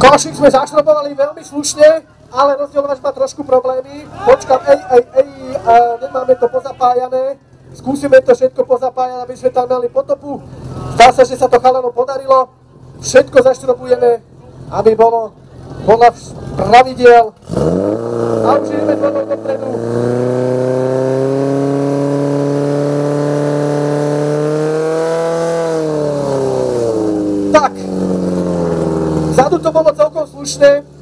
Košík sme zašrobovali veľmi slušne, ale rozdielovač má trošku problémy. Počkám, nemáme to pozapájané. Skúsime to všetko pozapájať, aby sme tam mali potopu. Zdá sa, že sa to chalanom podarilo. Všetko zašrobujeme, aby bolo podľa pravidiel. A už ideme vodou dopredu. Tak, vzadu to bolo celkom slušné.